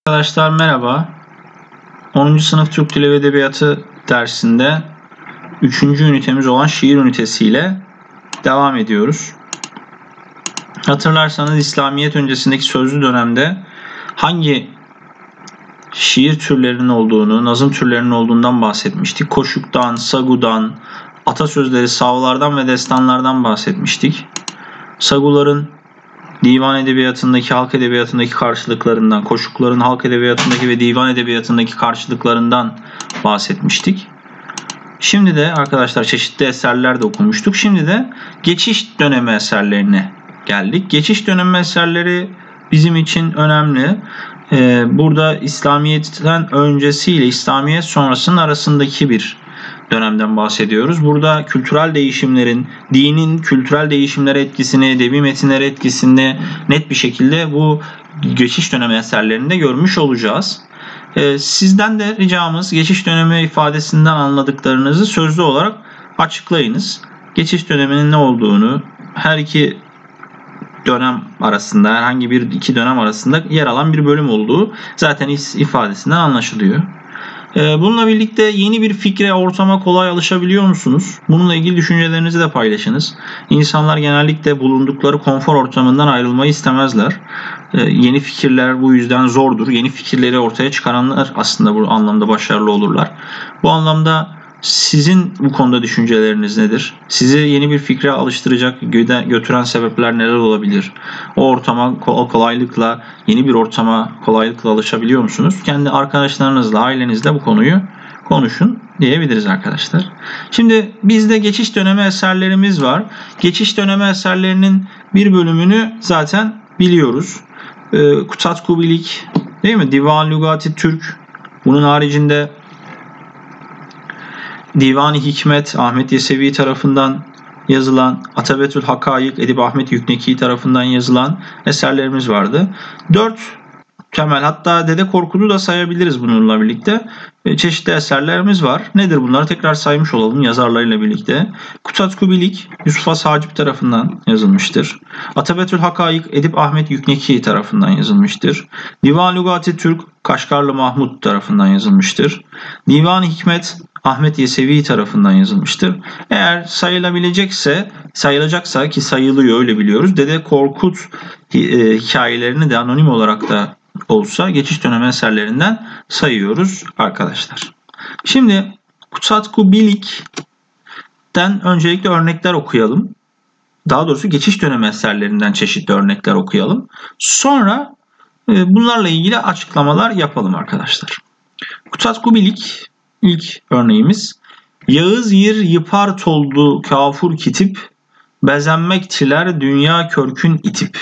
Arkadaşlar merhaba. 10. sınıf Türk Dili ve Edebiyatı dersinde 3. ünitemiz olan şiir ünitesiyle devam ediyoruz. Hatırlarsanız İslamiyet öncesindeki sözlü dönemde hangi şiir türlerinin olduğunu, nazım türlerinin olduğundan bahsetmiştik. Koşuktan, sagudan, atasözleri, savlardan ve destanlardan bahsetmiştik. Saguların divan edebiyatındaki, halk edebiyatındaki karşılıklarından, koşukların halk edebiyatındaki ve divan edebiyatındaki karşılıklarından bahsetmiştik. Şimdi de arkadaşlar çeşitli eserler de okumuştuk. Şimdi de geçiş dönemi eserlerine geldik. Geçiş dönemi eserleri bizim için önemli. Burada İslamiyet'ten öncesiyle İslamiyet sonrasının arasındaki bir dönemden bahsediyoruz. Burada kültürel değişimlerin, dinin kültürel değişimlere etkisini, edebi metinlere etkisini net bir şekilde bu geçiş dönemi eserlerinde görmüş olacağız. Sizden de ricamız geçiş dönemi ifadesinden anladıklarınızı sözlü olarak açıklayınız. Geçiş döneminin ne olduğunu, her iki dönem arasında, herhangi bir iki dönem arasında yer alan bir bölüm olduğu zaten ifadesinden anlaşılıyor. Bununla birlikte yeni bir fikre, ortama kolay alışabiliyor musunuz? Bununla ilgili düşüncelerinizi de paylaşınız. İnsanlar genellikle bulundukları konfor ortamından ayrılmayı istemezler. Yeni fikirler bu yüzden zordur. Yeni fikirleri ortaya çıkaranlar aslında bu anlamda başarılı olurlar. Bu anlamda sizin bu konuda düşünceleriniz nedir? Sizi yeni bir fikre alıştıracak, götüren sebepler neler olabilir? O ortama kolaylıkla, yeni bir ortama kolaylıkla alışabiliyor musunuz? Kendi arkadaşlarınızla, ailenizle bu konuyu konuşun diyebiliriz arkadaşlar. Şimdi bizde geçiş dönemi eserlerimiz var. Geçiş dönemi eserlerinin bir bölümünü zaten biliyoruz. Kutat Kubilik, değil mi? Divan Lügati Türk. Bunun haricinde Divan-ı Hikmet Ahmet Yesevi tarafından yazılan, Atabetül Hakayık Edip Ahmet Yükneki tarafından yazılan eserlerimiz vardı. 4 temel, hatta Dede Korkut'u da sayabiliriz bununla birlikte. Çeşitli eserlerimiz var. Nedir bunları tekrar saymış olalım yazarlarıyla birlikte. Kutat Kubilik Yusuf Has Hacip tarafından yazılmıştır. Atabetül Hakayık Edip Ahmet Yükneki tarafından yazılmıştır. Divan Lügati Türk Kaşgarlı Mahmut tarafından yazılmıştır. Divan-ı Hikmet Ahmet Yesevi tarafından yazılmıştır. Eğer sayılacaksa ki sayılıyor öyle biliyoruz. Dede Korkut hikayelerini de anonim olarak da olsa geçiş dönemi eserlerinden sayıyoruz arkadaşlar. Şimdi Kutat Kubilik'ten öncelikle örnekler okuyalım. Daha doğrusu geçiş dönemi eserlerinden çeşitli örnekler okuyalım. Sonra bunlarla ilgili açıklamalar yapalım arkadaşlar. Kutat Kubilik ilk örneğimiz. Yağız yir yıpar toldu kafur kitip, bezenmektiler dünya körkün itip.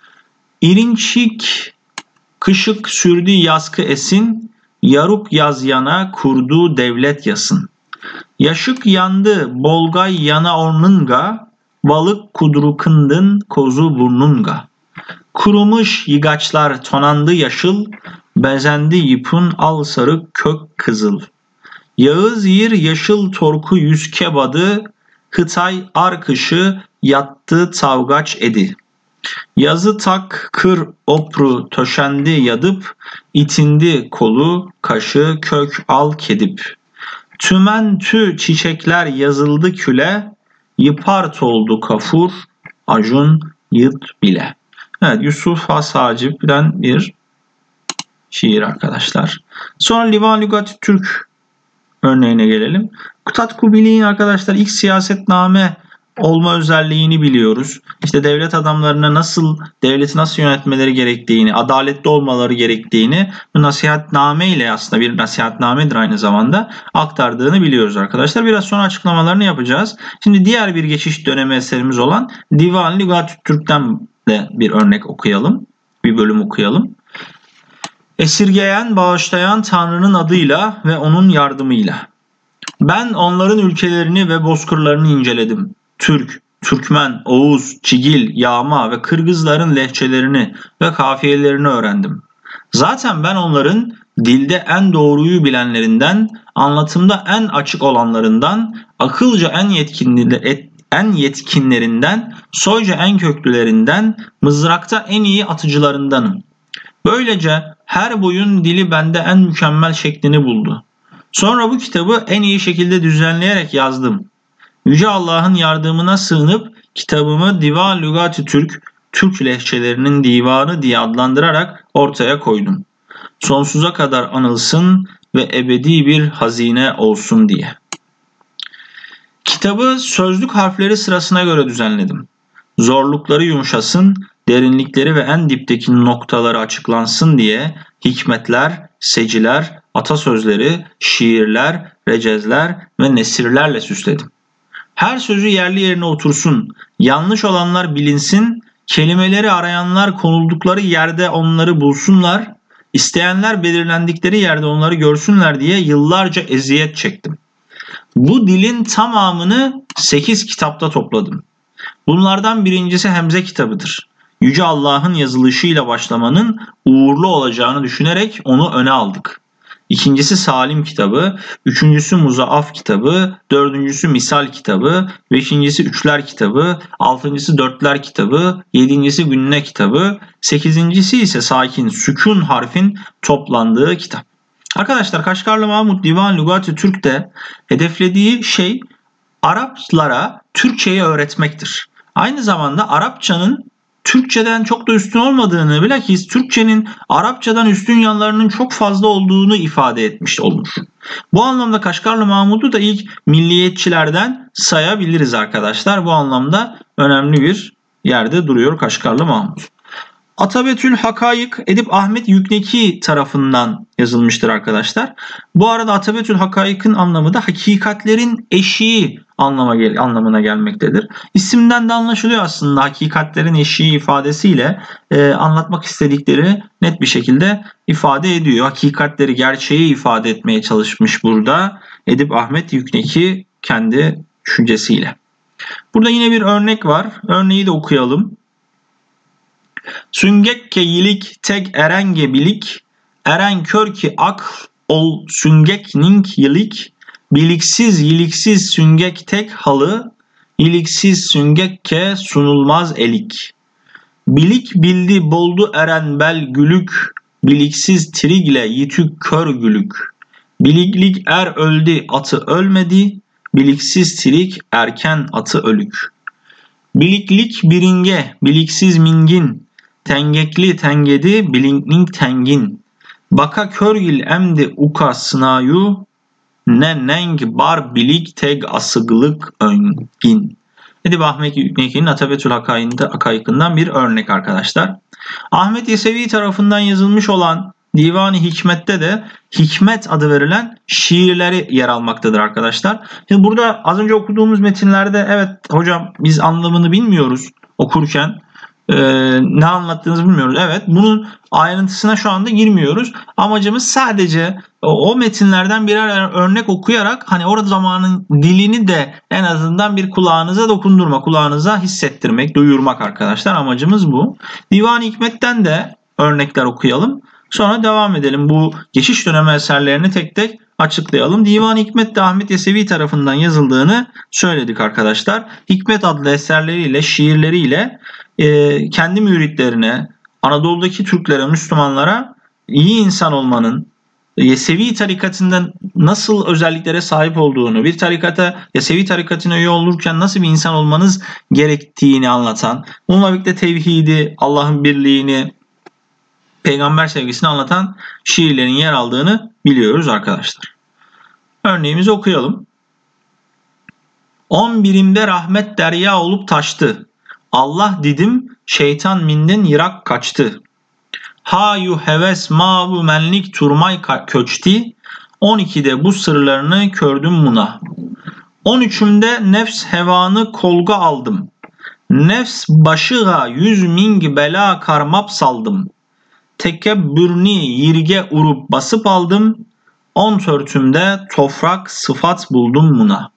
İrinçik kışık sürdü yaskı esin, yaruk yaz yana kurdu devlet yasın. Yaşık yandı bolgay yana ornunga, balık kudru kındın kozu burnunga. Kurumuş yıgaçlar tonandı yaşıl, bezendi yipun al sarı kök kızıl. Yağız yir yaşıl torku yüz kebadı, Hıtay arkışı yattı tavgaç edi. Yazı tak kır opru töşendi yadıp, itindi kolu kaşı kök al kedip. Tümen tü çiçekler yazıldı küle, yıpart oldu kafur acun yıt bile. Evet, Yusuf Has Hacip'ten bir şiir arkadaşlar. Sonra Divan Lügati Türk örneğine gelelim. Kutat Kubilik'in arkadaşlar ilk siyasetname olma özelliğini biliyoruz. İşte devlet adamlarına devleti nasıl yönetmeleri gerektiğini, adaletli olmaları gerektiğini bu nasihatname ile, aslında bir nasihatnamedir aynı zamanda, aktardığını biliyoruz arkadaşlar. Biraz sonra açıklamalarını yapacağız. Şimdi diğer bir geçiş dönemi eserimiz olan Divan Lügati Türk'ten de bir örnek okuyalım. Bir bölüm okuyalım. Esirgeyen, bağışlayan Tanrı'nın adıyla ve onun yardımıyla. Ben onların ülkelerini ve bozkırlarını inceledim. Türk, Türkmen, Oğuz, Çigil, Yağma ve Kırgızların lehçelerini ve kafiyelerini öğrendim. Zaten ben onların dilde en doğruyu bilenlerinden, anlatımda en açık olanlarından, akılca en yetkinlerinden, soyca en köklülerinden, mızrakta en iyi atıcılarındanım. Böylece her boyun dili bende en mükemmel şeklini buldu. Sonra bu kitabı en iyi şekilde düzenleyerek yazdım. Yüce Allah'ın yardımına sığınıp kitabımı Divan Lügat-ı Türk lehçelerinin divanı diye adlandırarak ortaya koydum. Sonsuza kadar anılsın ve ebedi bir hazine olsun diye. Kitabı sözlük harfleri sırasına göre düzenledim. Zorlukları yumuşasın, derinlikleri ve en dipteki noktaları açıklansın diye hikmetler, seciler, atasözleri, şiirler, recezler ve nesirlerle süsledim. Her sözü yerli yerine otursun, yanlış olanlar bilinsin, kelimeleri arayanlar konuldukları yerde onları bulsunlar, isteyenler belirlendikleri yerde onları görsünler diye yıllarca eziyet çektim. Bu dilin tamamını 8 kitapta topladım. Bunlardan birincisi Hemze kitabıdır. Yüce Allah'ın yazılışıyla başlamanın uğurlu olacağını düşünerek onu öne aldık. İkincisi Salim kitabı, üçüncüsü Muzaaf kitabı, dördüncüsü Misal kitabı, beşincisi Üçler kitabı, altıncısı Dörtler kitabı, yedincisi Günne kitabı, sekizincisi ise sakin sükun harfin toplandığı kitap. Arkadaşlar Kaşgarlı Mahmut Divan Lügat-ı Türk'te hedeflediği şey Araplara Türkçeyi öğretmektir. Aynı zamanda Arapçanın Türkçeden çok da üstün olmadığını, bilakis Türkçenin Arapçadan üstün yanlarının çok fazla olduğunu ifade etmiş olmuş. Bu anlamda Kaşgarlı Mahmud'u da ilk milliyetçilerden sayabiliriz arkadaşlar. Bu anlamda önemli bir yerde duruyor Kaşgarlı Mahmud. Atabetül Hakayık Edip Ahmet Yükneki tarafından yazılmıştır arkadaşlar. Bu arada Atabetül Hakayık'ın anlamı da hakikatlerin eşiği anlamına gelmektedir. İsimden de anlaşılıyor aslında hakikatlerin eşiği ifadesiyle anlatmak istedikleri net bir şekilde ifade ediyor. Hakikatleri, gerçeği ifade etmeye çalışmış burada Edip Ahmet Yükneki kendi düşüncesiyle. Burada yine bir örnek var. Örneği de okuyalım. Süngekke yilik tek erenge bilik, eren kör ki akl ol süngek nink yilik, biliksiz yiliksiz süngek tek halı, iliksiz süngekke sunulmaz elik. Bilik bildi boldu eren bel gülük, biliksiz trigle yitük kör gülük. Biliklik er öldü atı ölmedi, biliksiz trik erken atı ölük. Biliklik biringe, biliksiz mingin, tengekli tengedi bilinkning tengin. Baka körgil emdi uka sınayu, ne neng bar bilik teg asıgılık öngin. Edip Ahmet Yükneki'nin Atabetül Hakayık'ından bir örnek arkadaşlar. Ahmet Yesevi tarafından yazılmış olan Divan-ı Hikmet'te de Hikmet adı verilen şiirleri yer almaktadır arkadaşlar. Şimdi burada az önce okuduğumuz metinlerde evet hocam biz anlamını bilmiyoruz okurken. Ne anlattığınızı bilmiyoruz. Evet bunun ayrıntısına şu anda girmiyoruz. Amacımız sadece o metinlerden birer örnek okuyarak hani orada zamanın dilini de en azından bir kulağınıza dokundurma, kulağınıza hissettirmek, duyurmak arkadaşlar. Amacımız bu. Divan-ı Hikmet'ten de örnekler okuyalım. Sonra devam edelim. Bu geçiş dönemi eserlerini tek tek açıklayalım. Divan-ı Hikmet de Ahmet Yesevi tarafından yazıldığını söyledik arkadaşlar. Hikmet adlı eserleriyle, şiirleriyle kendi müritlerine, Anadolu'daki Türklere, Müslümanlara iyi insan olmanın, Yesevi tarikatından nasıl özelliklere sahip olduğunu, bir tarikata, Yesevi tarikatına üye olurken nasıl bir insan olmanız gerektiğini anlatan, bununla birlikte tevhidi, Allah'ın birliğini, peygamber sevgisini anlatan şiirlerin yer aldığını biliyoruz arkadaşlar. Örneğimizi okuyalım. 11'imde rahmet derya olup taştı. Allah didim, şeytan minden yırak kaçtı. Hayu heves mavu menlik turmay köçti. 12'de bu sırlarını kördüm muna. 13'ümde nefs hevanı kolga aldım. Nefs başığa 100 ming bela karmap saldım. Tekebbürni yirge urup basıp aldım. 14'ümde tofrak sıfat buldum muna.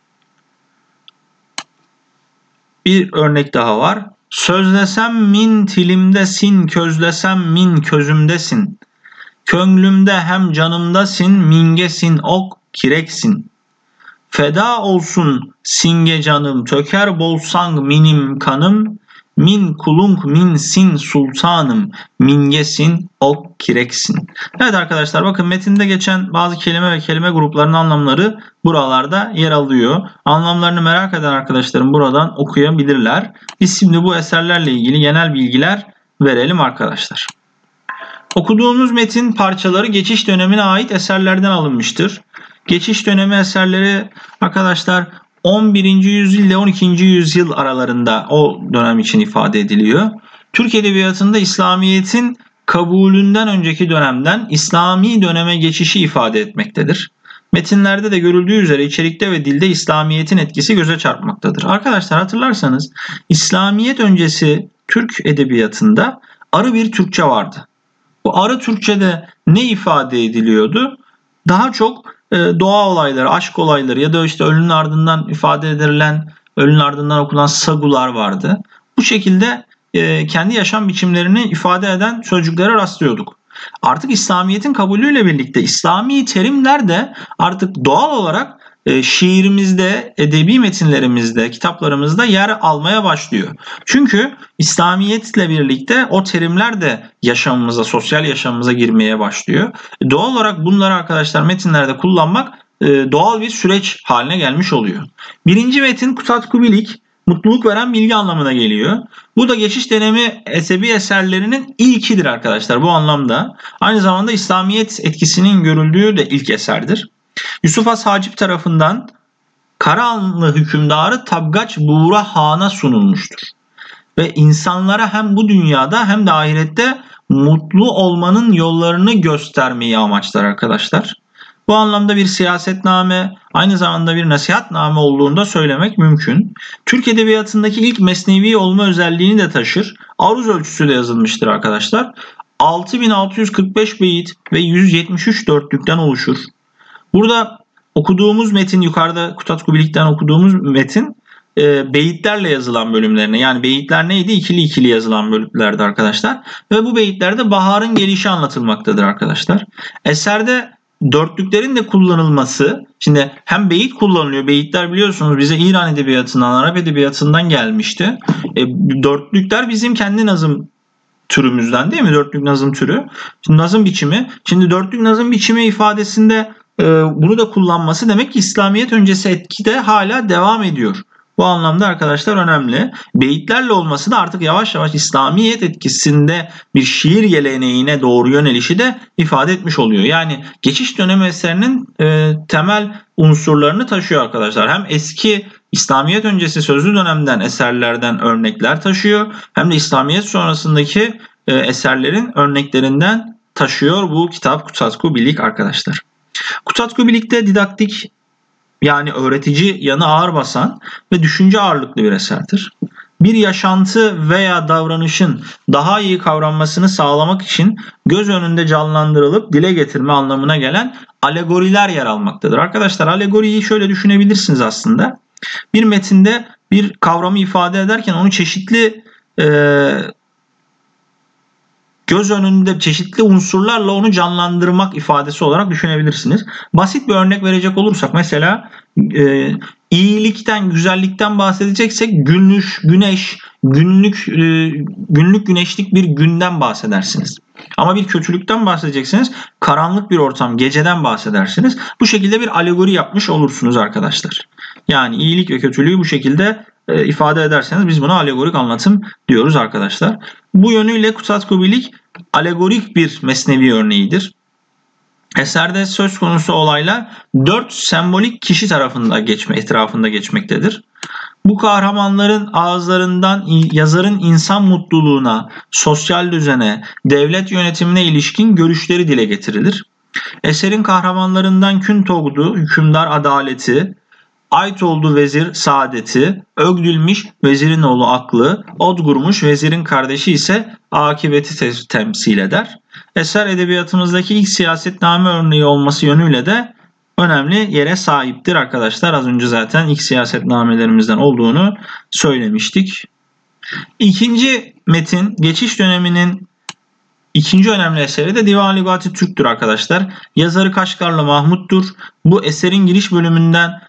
Bir örnek daha var. Sözlesem min tilimdesin, közlesem min közümdesin. Könlümde hem canımdasın, mingesin ok kireksin. Feda olsun singe canım, töker bolsang minim kanım. min kulunk min sin sultanım, mingesin ok kireksin. Evet arkadaşlar, bakın metinde geçen bazı kelime ve kelime gruplarının anlamları buralarda yer alıyor. Anlamlarını merak eden arkadaşlarım buradan okuyabilirler. Biz şimdi bu eserlerle ilgili genel bilgiler verelim arkadaşlar. Okuduğumuz metin parçaları geçiş dönemine ait eserlerden alınmıştır. Geçiş dönemi eserleri arkadaşlar 11. yüzyıl ile 12. yüzyıl aralarında o dönem için ifade ediliyor. Türk Edebiyatı'nda İslamiyet'in kabulünden önceki dönemden İslami döneme geçişi ifade etmektedir. Metinlerde de görüldüğü üzere içerikte ve dilde İslamiyet'in etkisi göze çarpmaktadır. Arkadaşlar hatırlarsanız İslamiyet öncesi Türk Edebiyatı'nda arı bir Türkçe vardı. Bu arı Türkçe'de ne ifade ediliyordu? Daha çok doğa olayları, aşk olayları ya da işte ölünün ardından ifade edilen, ölünün ardından okunan sagular vardı. Bu şekilde kendi yaşam biçimlerini ifade eden sözcüklere rastlıyorduk. Artık İslamiyet'in kabulüyle birlikte İslami terimler de artık doğal olarak şiirimizde, edebi metinlerimizde, kitaplarımızda yer almaya başlıyor. Çünkü İslamiyetle birlikte o terimler de yaşamımıza, sosyal yaşamımıza girmeye başlıyor. Doğal olarak bunları arkadaşlar metinlerde kullanmak doğal bir süreç haline gelmiş oluyor. Birinci metin Kutatkubilik, mutluluk veren bilgi anlamına geliyor. Bu da geçiş dönemi edebi eserlerinin ilkidir arkadaşlar bu anlamda. Aynı zamanda İslamiyet etkisinin görüldüğü de ilk eserdir. Yusuf Has Hacip tarafından Karahanlı hükümdarı Tabgaç Buğra Han'a sunulmuştur. Ve insanlara hem bu dünyada hem de ahirette mutlu olmanın yollarını göstermeyi amaçlar arkadaşlar. Bu anlamda bir siyasetname, aynı zamanda bir nasihatname olduğunu da söylemek mümkün. Türk Edebiyatı'ndaki ilk mesnevi olma özelliğini de taşır. Aruz ölçüsü de yazılmıştır arkadaşlar. 6645 beyit ve 173 dörtlükten oluşur. Burada okuduğumuz metin, yukarıda Kutatkubilik'ten okuduğumuz metin beyitlerle yazılan bölümlerine, yani beyitler neydi? İkili ikili yazılan bölümlerdi arkadaşlar. Ve bu beyitlerde baharın gelişi anlatılmaktadır arkadaşlar. Eserde dörtlüklerin de kullanılması, şimdi hem beyit kullanılıyor. Beyitler biliyorsunuz bize İran edebiyatından, Arap edebiyatından gelmişti. Dörtlükler bizim kendi nazım türümüzden, değil mi? Dörtlük nazım türü. Şimdi nazım biçimi. Şimdi dörtlük nazım biçimi ifadesinde bunu da kullanması demek ki İslamiyet öncesi etki de hala devam ediyor. Bu anlamda arkadaşlar önemli. Beyitlerle olması da artık yavaş yavaş İslamiyet etkisinde bir şiir geleneğine doğru yönelişi de ifade etmiş oluyor. Yani geçiş dönemi eserinin temel unsurlarını taşıyor arkadaşlar. Hem eski İslamiyet öncesi sözlü dönemden eserlerden örnekler taşıyor, hem de İslamiyet sonrasındaki eserlerin örneklerinden taşıyor bu kitap Kutatkubilik arkadaşlar. Kutatkubilik'te didaktik, yani öğretici yanı ağır basan ve düşünce ağırlıklı bir eserdir. Bir yaşantı veya davranışın daha iyi kavranmasını sağlamak için göz önünde canlandırılıp dile getirme anlamına gelen alegoriler yer almaktadır. Arkadaşlar alegoriyi şöyle düşünebilirsiniz aslında. Bir metinde bir kavramı ifade ederken onu çeşitli göz önünde çeşitli unsurlarla onu canlandırmak ifadesi olarak düşünebilirsiniz. Basit bir örnek verecek olursak mesela iyilikten, güzellikten bahsedeceksek günlük güneşlik bir günden bahsedersiniz. Ama bir kötülükten bahsedeceksiniz, karanlık bir ortam, geceden bahsedersiniz. Bu şekilde bir alegori yapmış olursunuz arkadaşlar. Yani iyilik ve kötülüğü bu şekilde ifade ederseniz biz buna alegorik anlatım diyoruz arkadaşlar. Bu yönüyle Kutatkubilik alegorik bir mesnevi örneğidir. Eserde söz konusu olaylar 4 sembolik kişi etrafında geçmektedir. Bu kahramanların ağızlarından yazarın insan mutluluğuna, sosyal düzene, devlet yönetimine ilişkin görüşleri dile getirilir. Eserin kahramanlarından Küntogdu, hükümdar adaleti, Aytoldu vezir saadeti, Ögdülmiş vezirin oğlu aklı, Odgurmuş vezirin kardeşi ise akıbeti temsil eder. Eser edebiyatımızdaki ilk siyasetname örneği olması yönüyle de önemli yere sahiptir arkadaşlar. Az önce zaten ilk siyasetnamelerimizden olduğunu söylemiştik. İkinci metin, geçiş döneminin İkinci önemli eseri de Divan Lügati Türk'tür arkadaşlar. Yazarı Kaşgarlı Mahmut'tur. Bu eserin giriş bölümünden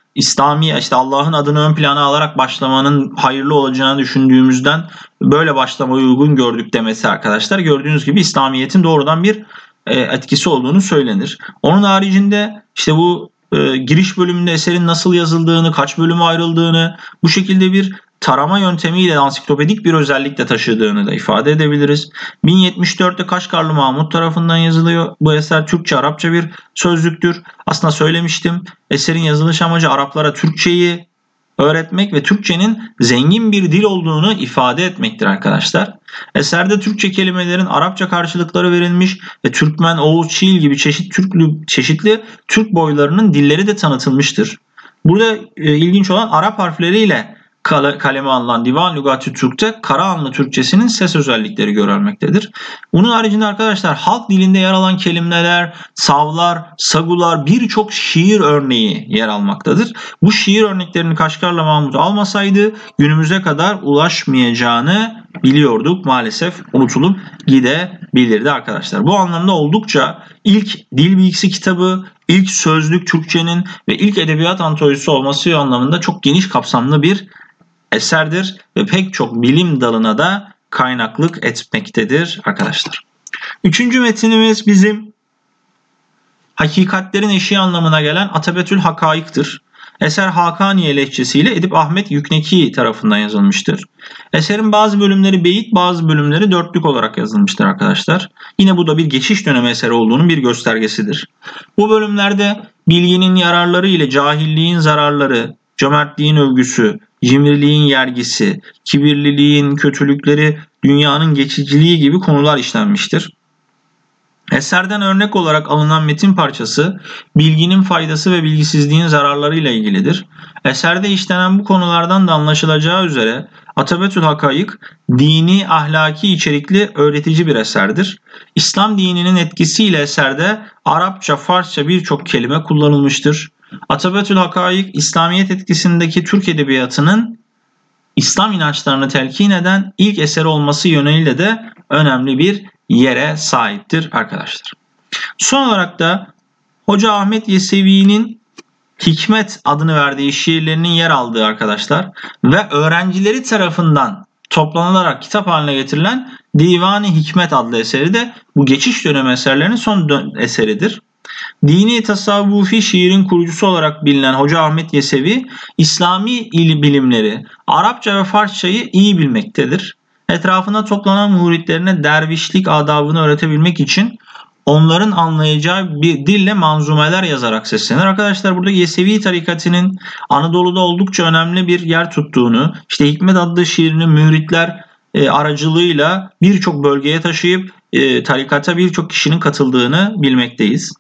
İslami işte Allah'ın adını ön plana alarak başlamanın hayırlı olacağını düşündüğümüzden böyle başlamayı uygun gördük demesi arkadaşlar. Gördüğünüz gibi İslamiyet'in doğrudan bir etkisi olduğunu söylenir. Onun haricinde işte bu giriş bölümünde eserin nasıl yazıldığını, kaç bölüme ayrıldığını, bu şekilde bir tarama yöntemiyle ansiklopedik bir özellikle taşıdığını da ifade edebiliriz. 1074'te Kaşgarlı Mahmut tarafından yazılıyor. Bu eser Türkçe, Arapça bir sözlüktür. Aslında söylemiştim. Eserin yazılış amacı Araplara Türkçeyi öğretmek ve Türkçenin zengin bir dil olduğunu ifade etmektir arkadaşlar. Eserde Türkçe kelimelerin Arapça karşılıkları verilmiş ve Türkmen, Oğuz, Çiğil gibi çeşitli Türk boylarının dilleri de tanıtılmıştır. Burada ilginç olan Arap harfleriyle kaleme alınan Divan Lügati Türk'te Karahanlı Türkçesinin ses özellikleri görülmektedir. Bunun haricinde arkadaşlar halk dilinde yer alan kelimeler, savlar, sagular, birçok şiir örneği yer almaktadır. Bu şiir örneklerini Kaşgarlı Mahmut almasaydı günümüze kadar ulaşmayacağını biliyorduk. Maalesef unutulup gidebilirdi arkadaşlar. Bu anlamda oldukça ilk dil bilgisi kitabı, ilk sözlük Türkçenin ve ilk edebiyat antolojisi olması anlamında çok geniş kapsamlı bir eserdir ve pek çok bilim dalına da kaynaklık etmektedir arkadaşlar. Üçüncü metinimiz bizim hakikatlerin eşiği anlamına gelen Atabetül Hakaik'tir. Eser Hakaniye lehçesiyle Edip Ahmet Yükneki tarafından yazılmıştır. Eserin bazı bölümleri beyit, bazı bölümleri dörtlük olarak yazılmıştır arkadaşlar. Yine bu da bir geçiş dönemi eseri olduğunun bir göstergesidir. Bu bölümlerde bilginin yararları ile cahilliğin zararları, cömertliğin övgüsü, cimriliğin yergisi, kibirliliğin kötülükleri, dünyanın geçiciliği gibi konular işlenmiştir. Eserden örnek olarak alınan metin parçası bilginin faydası ve bilgisizliğin zararları ile ilgilidir. Eserde işlenen bu konulardan da anlaşılacağı üzere Atabetül Hakaik dini, ahlaki içerikli öğretici bir eserdir. İslam dininin etkisiyle eserde Arapça, Farsça birçok kelime kullanılmıştır. Atabetül Hakaik, İslamiyet etkisindeki Türk edebiyatının İslam inançlarını telkin eden ilk eser olması yönüyle de önemli bir yere sahiptir arkadaşlar. Son olarak da Hoca Ahmet Yesevi'nin Hikmet adını verdiği şiirlerinin yer aldığı arkadaşlar ve öğrencileri tarafından toplanılarak kitap haline getirilen Divan-ı Hikmet adlı eseri de bu geçiş dönemi eserlerinin son eseridir. Dini tasavvufi şiirin kurucusu olarak bilinen Hoca Ahmet Yesevi, İslami bilimleri, Arapça ve Farsçayı iyi bilmektedir. Etrafına toplanan muritlerine dervişlik adabını öğretebilmek için onların anlayacağı bir dille manzumeler yazarak seslenir. Arkadaşlar burada Yesevi tarikatının Anadolu'da oldukça önemli bir yer tuttuğunu, işte Hikmet adlı şiirini müritler aracılığıyla birçok bölgeye taşıyıp tarikata birçok kişinin katıldığını bilmekteyiz.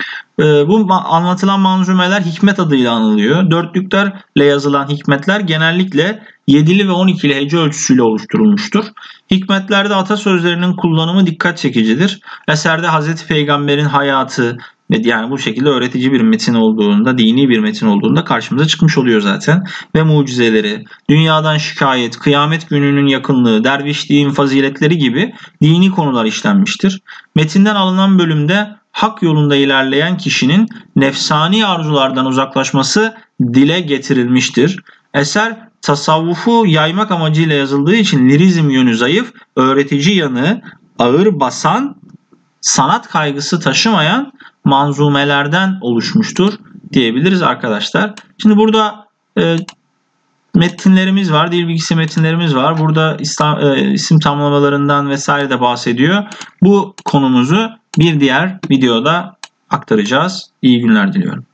Bu anlatılan manzumeler hikmet adıyla anılıyor. Dörtlüklerle yazılan hikmetler genellikle 7'li ve 12'li hece ölçüsüyle oluşturulmuştur. Hikmetlerde atasözlerinin kullanımı dikkat çekicidir. Eserde Hazreti Peygamber'in hayatı ve yani bu şekilde öğretici bir metin olduğunda, dini bir metin olduğunda karşımıza çıkmış oluyor zaten. Ve mucizeleri, dünyadan şikayet, kıyamet gününün yakınlığı, dervişliğin faziletleri gibi dini konular işlenmiştir. Metinden alınan bölümde hak yolunda ilerleyen kişinin nefsani arzulardan uzaklaşması dile getirilmiştir. Eser tasavvufu yaymak amacıyla yazıldığı için lirizm yönü zayıf, öğretici yanı ağır basan, sanat kaygısı taşımayan manzumelerden oluşmuştur diyebiliriz arkadaşlar. Şimdi burada metinlerimiz var, dil bilgisi metinlerimiz var. Burada isim tamlamalarından vesaire de bahsediyor. Bu konumuzu bir diğer videoda aktaracağız. İyi günler diliyorum.